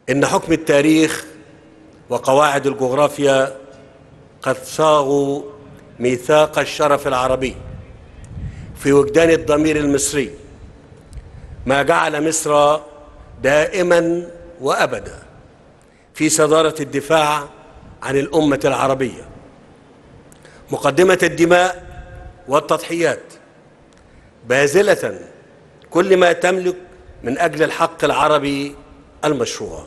إن حكم التاريخ وقواعد الجغرافيا قد صاغوا ميثاق الشرف العربي في وجدان الضمير المصري، ما جعل مصر دائما وأبدا في صدارة الدفاع عن الأمة العربية، مقدمة الدماء والتضحيات، باذلة كل ما تملك من أجل الحق العربي المشروع.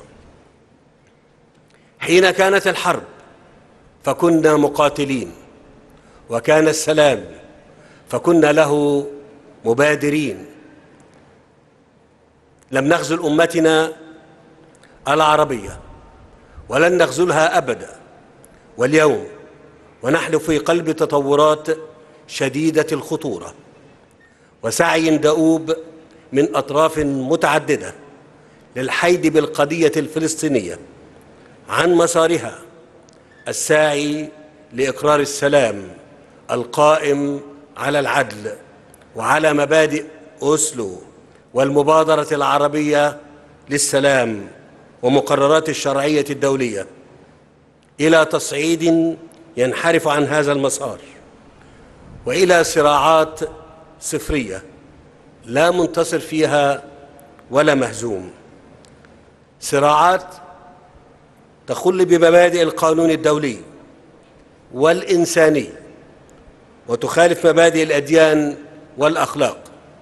حين كانت الحرب فكنا مقاتلين، وكان السلام فكنا له مبادرين. لم نخذل أمتنا العربية ولن نخذلها أبدا، واليوم ونحن في قلب تطورات شديدة الخطورة وسعي دؤوب من أطراف متعددة للحيد بالقضية الفلسطينية عن مسارها الساعي لإقرار السلام القائم على العدل وعلى مبادئ أوسلو والمبادرة العربية للسلام ومقررات الشرعية الدولية، إلى تصعيد ينحرف عن هذا المسار وإلى صراعات صفرية لا منتصر فيها ولا مهزوم، صراعات تخل بمبادئ القانون الدولي والإنساني وتخالف مبادئ الأديان والأخلاق.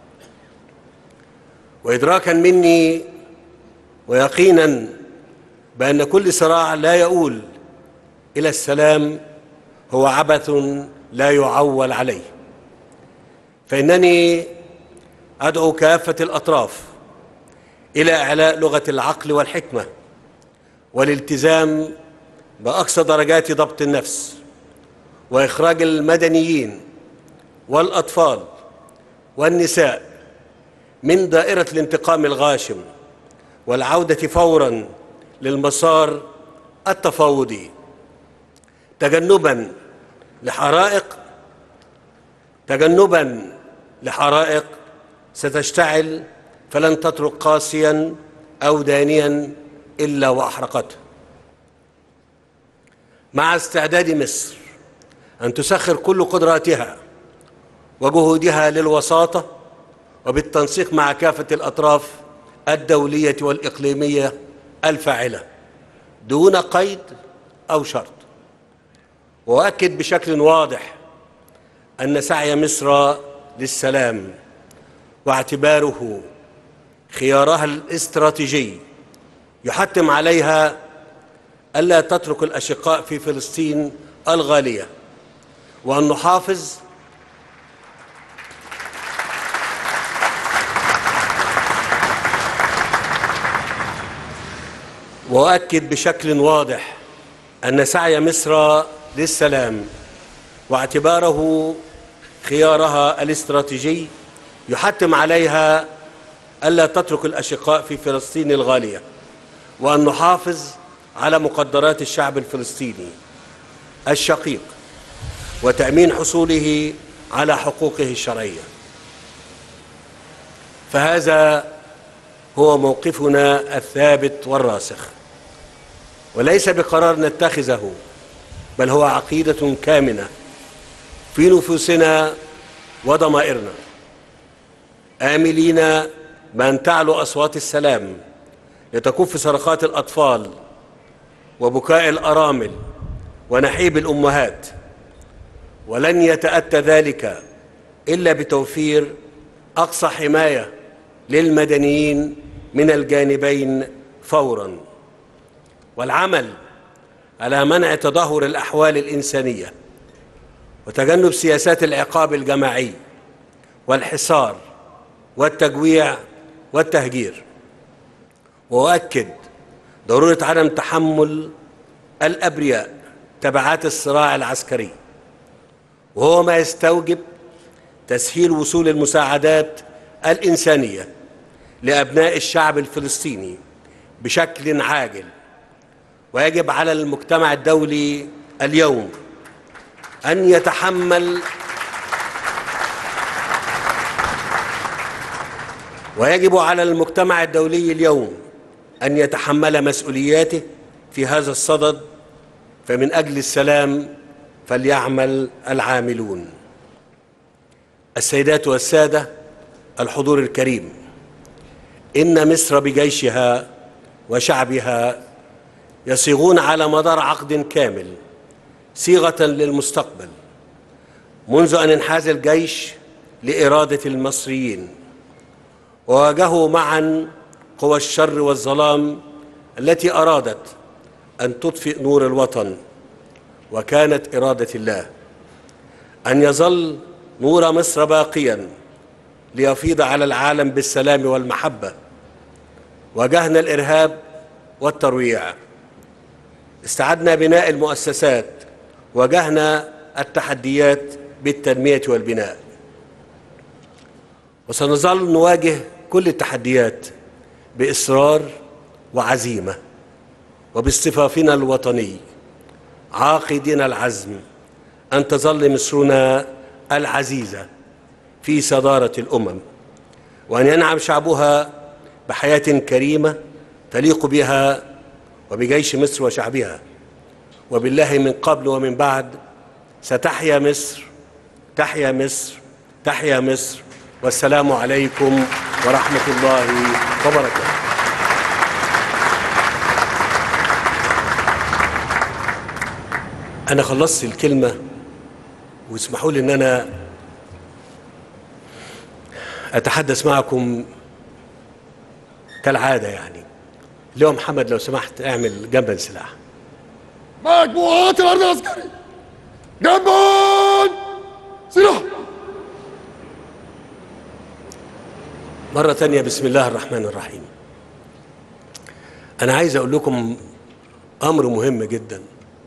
وإدراكا مني ويقينا بأن كل صراع لا يؤول إلى السلام هو عبث لا يعول عليه، فإنني أدعو كافة الأطراف إلى إعلاء لغة العقل والحكمة والالتزام بأقصى درجات ضبط النفس، وإخراج المدنيين والأطفال والنساء من دائرة الانتقام الغاشم، والعودة فوراً للمسار التفاوضي، تجنباً لحرائق ستشتعل فلن تترك قاسياً أو دانياً إلا وأحرقته. مع استعداد مصر أن تسخر كل قدراتها وجهودها للوساطة وبالتنسيق مع كافة الأطراف الدولية والإقليمية الفاعلة دون قيد أو شرط. وأؤكد بشكل واضح أن سعي مصر للسلام واعتباره خيارها الاستراتيجي يحتم عليها ألا تترك الأشقاء في فلسطين الغالية، وأن نحافظ وأؤكد بشكل واضح أن سعي مصر للسلام واعتباره خيارها الاستراتيجي يحتم عليها ألا تترك الأشقاء في فلسطين الغالية، وأن نحافظ على مقدرات الشعب الفلسطيني الشقيق وتأمين حصوله على حقوقه الشرعية. فهذا هو موقفنا الثابت والراسخ، وليس بقرار نتخذه، بل هو عقيدة كامنة في نفوسنا وضمائرنا، آملين بأن تعلو أصوات السلام لتكف صرخات الأطفال وبكاء الأرامل ونحيب الأمهات، ولن يتأتى ذلك إلا بتوفير أقصى حماية للمدنيين من الجانبين فوراً، والعمل على منع تدهور الأحوال الإنسانية وتجنب سياسات العقاب الجماعي والحصار والتجويع والتهجير. وأؤكد ضرورة عدم تحمل الأبرياء تبعات الصراع العسكري، وهو ما يستوجب تسهيل وصول المساعدات الإنسانية لأبناء الشعب الفلسطيني بشكل عاجل. ويجب على المجتمع الدولي اليوم أن أن يتحمل مسؤولياته في هذا الصدد، فمن أجل السلام فليعمل العاملون. السيدات والسادة، الحضور الكريم، إن مصر بجيشها وشعبها يصيغون على مدار عقد كامل صيغة للمستقبل، منذ أن انحاز الجيش لإرادة المصريين وواجهوا معا قوى الشر والظلام التي أرادت أن تطفئ نور الوطن. وكانت إرادة الله أن يظل نور مصر باقيا ليفيض على العالم بالسلام والمحبة. واجهنا الإرهاب والترويع، استعدنا بناء المؤسسات، واجهنا التحديات بالتنمية والبناء، وسنظل نواجه كل التحديات بإصرار وعزيمة وباصطفافنا الوطني، عاقدين العزم أن تظل مصرنا العزيزة في صدارة الأمم، وأن ينعم شعبها بحياة كريمة تليق بها وبجيش مصر وشعبها. وبالله من قبل ومن بعد ستحيا مصر، تحيا مصر، تحيا مصر، والسلام عليكم ورحمة الله وبركاته. أنا خلصت الكلمة، واسمحوا لي أن أنا أتحدث معكم كالعادة. يعني اليوم محمد لو سمحت اعمل جنبا سلاح. مجموعات الأرض العسكري جنبا سلاح. مرة تانية، بسم الله الرحمن الرحيم. أنا عايز أقول لكم أمر مهم جدا.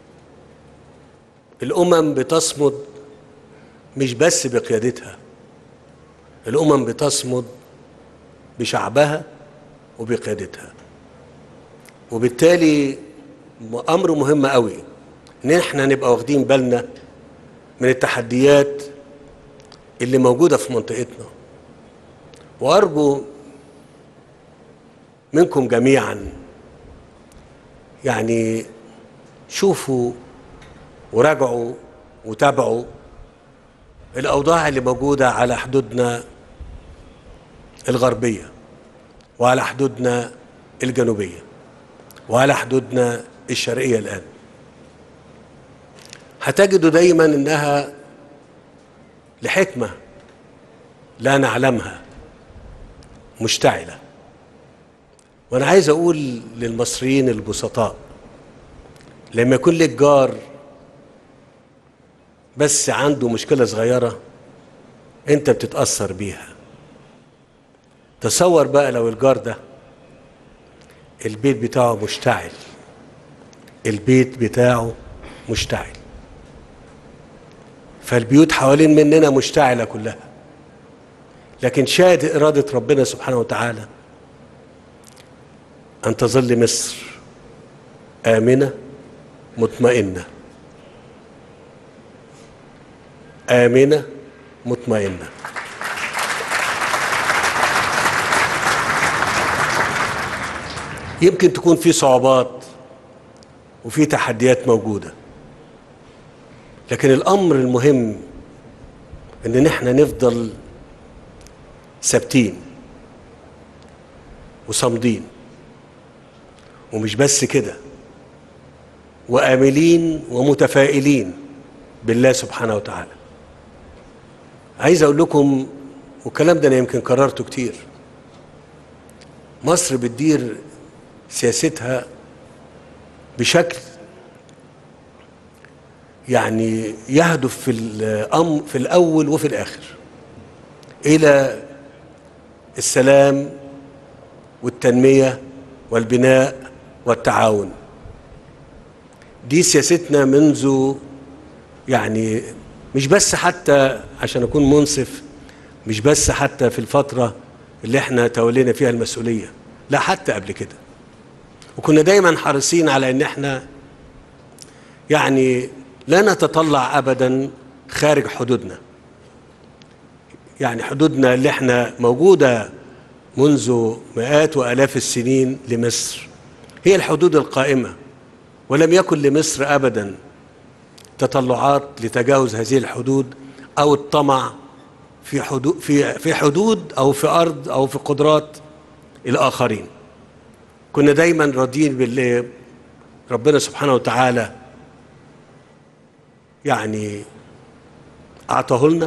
الأمم بتصمد مش بس بقيادتها، الأمم بتصمد بشعبها وبقيادتها. وبالتالي أمر مهم قوي إن احنا نبقى واخدين بالنا من التحديات اللي موجودة في منطقتنا. وأرجو منكم جميعا يعني شوفوا وراجعوا وتابعوا الأوضاع اللي موجودة على حدودنا الغربية، وعلى حدودنا الجنوبية، وعلى حدودنا الشرقية. الآن هتجدوا دايما إنها لحكمة لا نعلمها مشتعلة. وأنا عايز أقول للمصريين البسطاء، لما يكون لك جار بس عنده مشكلة صغيرة أنت بتتأثر بيها، تصور بقى لو الجار ده البيت بتاعه مشتعل، البيت بتاعه مشتعل. فالبيوت حوالين مننا مشتعلة كلها، لكن شاهد إرادة ربنا سبحانه وتعالى أن تظل مصر آمنة مطمئنة، آمنة مطمئنة. يمكن تكون في صعوبات وفي تحديات موجودة، لكن الأمر المهم إن نحن نفضل ثابتين وصامدين، ومش بس كده، وآملين ومتفائلين بالله سبحانه وتعالى. عايز أقول لكم، والكلام ده أنا يمكن كررته كتير، مصر بتدير سياستها بشكل يعني يهدف في الأول وفي الآخر إلى السلام والتنمية والبناء والتعاون. دي سياستنا منذ يعني مش بس حتى عشان أكون منصف، مش بس حتى في الفترة اللي احنا تولينا فيها المسؤولية، لا حتى قبل كده. وكنا دايما حريصين على ان احنا يعني لا نتطلع ابدا خارج حدودنا. يعني حدودنا اللي احنا موجودة منذ مئات وآلاف السنين لمصر هي الحدود القائمة، ولم يكن لمصر أبدا تطلعات لتجاوز هذه الحدود أو الطمع في حدود أو في أرض أو في قدرات الآخرين. كنا دايما راضيين باللي ربنا سبحانه وتعالى يعني أعطاه لنا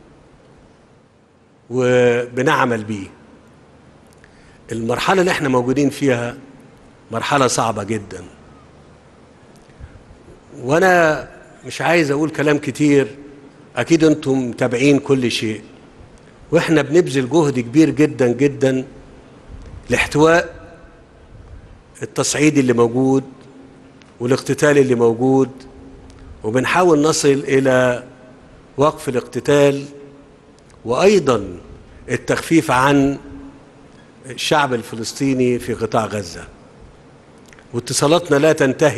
وبنعمل بيه. المرحلة اللي احنا موجودين فيها مرحلة صعبة جدا، وانا مش عايز اقول كلام كتير، اكيد انتم متابعين كل شيء، واحنا بنبذل جهد كبير جدا جدا لاحتواء التصعيد اللي موجود والاقتتال اللي موجود، وبنحاول نصل الى وقف الاقتتال وايضا التخفيف عن الشعب الفلسطيني في قطاع غزة. واتصالاتنا لا تنتهي.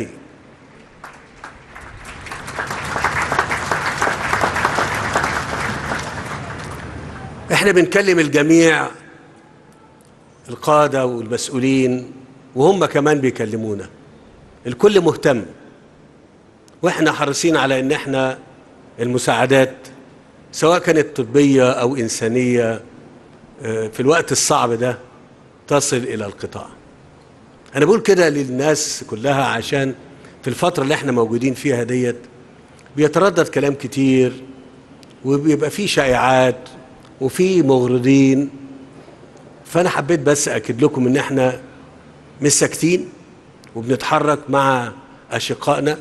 احنا بنكلم الجميع، القادة والمسؤولين، وهم كمان بيكلمونا، الكل مهتم، واحنا حريصين على ان احنا المساعدات سواء كانت طبية او انسانية في الوقت الصعب ده تصل الى القطاع. انا بقول كده للناس كلها عشان في الفترة اللي احنا موجودين فيها ديت بيتردد كلام كتير، وبيبقى فيه شائعات وفي مغرضين. فانا حبيت بس اكد لكم ان احنا مش ساكتين، وبنتحرك مع اشقائنا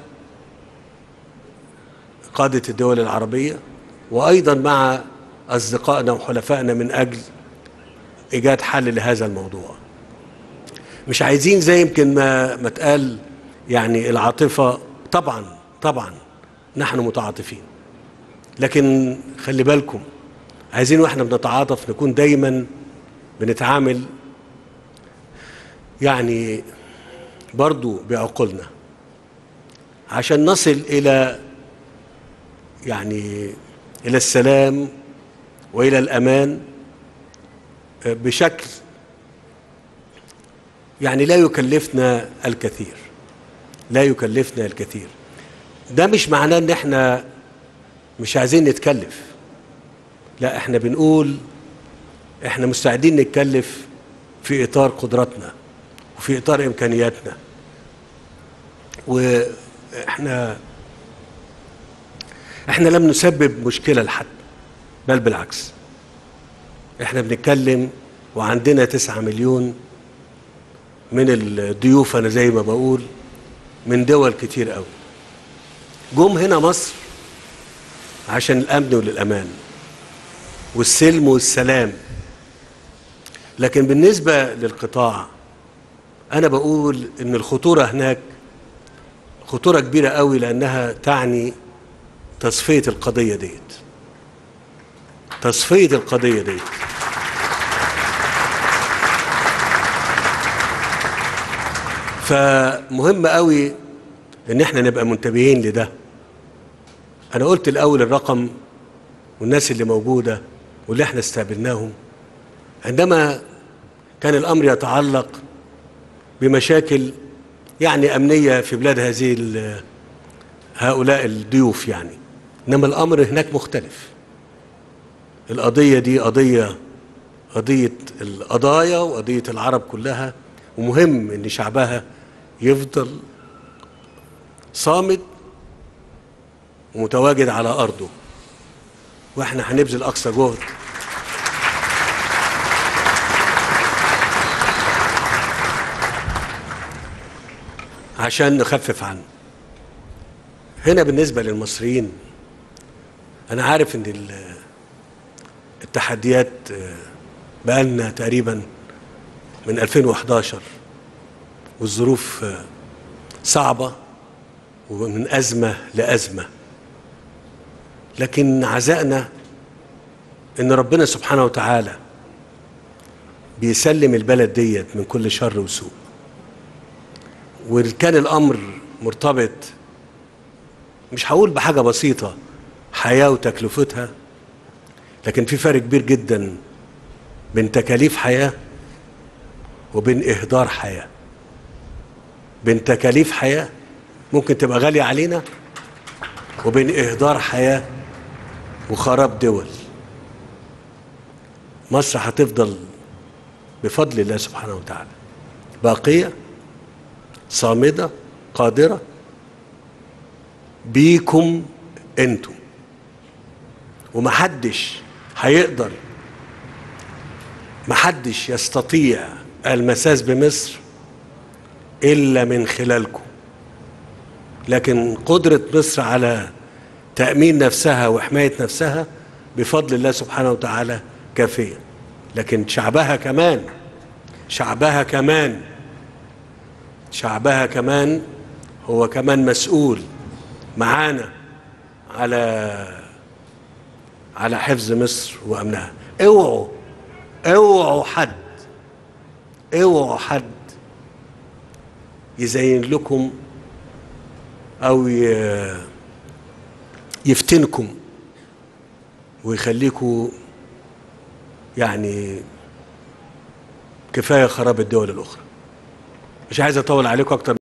قادة الدول العربية، وايضا مع اصدقائنا وحلفائنا من اجل ايجاد حل لهذا الموضوع. مش عايزين زي يمكن ما اتقال يعني العاطفة. طبعا نحن متعاطفين، لكن خلي بالكم عايزين واحنا بنتعاطف نكون دايما بنتعامل يعني برضو بعقولنا عشان نصل الى يعني الى السلام والى الامان بشكل يعني لا يكلفنا الكثير. ده مش معناه ان احنا مش عايزين نتكلف، لا، احنا بنقول احنا مستعدين نتكلف في اطار قدراتنا وفي اطار امكانياتنا، واحنا لم نسبب مشكلة لحد، بل بالعكس احنا بنتكلم وعندنا 9 مليون من الضيوف، انا زي ما بقول من دول كتير قوي جم هنا مصر عشان الامن والامان والسلم والسلام. لكن بالنسبة للقطاع انا بقول ان الخطورة هناك خطورة كبيرة قوي، لانها تعني تصفية القضية ديت. فمهم قوي ان احنا نبقى منتبهين لده. انا قلت الاول الرقم والناس اللي موجودة واللي احنا استقبلناهم، عندما كان الامر يتعلق بمشاكل يعني امنية في بلاد هؤلاء الضيوف يعني، انما الامر هناك مختلف. القضية دي قضية القضايا وقضية العرب كلها، ومهم ان شعبها يفضل صامد ومتواجد على ارضه، واحنا هنبذل اقصى جهد عشان نخفف عنه. هنا بالنسبة للمصريين انا عارف ان التحديات بقالنا تقريبا من 2011 والظروف صعبة ومن أزمة لأزمة، لكن عزائنا إن ربنا سبحانه وتعالى بيسلم البلد ديت من كل شر وسوء. وكان الأمر مرتبط مش هقول بحاجة بسيطة حياة وتكلفتها، لكن في فرق كبير جدا بين تكاليف حياة وبين إهدار حياة، بين تكاليف حياة ممكن تبقى غالية علينا، وبين إهدار حياة وخراب دول. مصر هتفضل بفضل الله سبحانه وتعالى باقية صامدة قادرة بيكم انتم، ومحدش هيقدر، محدش يستطيع المساس بمصر إلا من خلالكم. لكن قدرة مصر على تأمين نفسها وحماية نفسها بفضل الله سبحانه وتعالى كافية. لكن شعبها كمان هو كمان مسؤول معانا على حفظ مصر وأمنها. اوعوا حد يزين لكم أو يفتنكم ويخليكم يعني كفاية خراب الدول الأخرى. مش عايز أطول عليكم أكتر.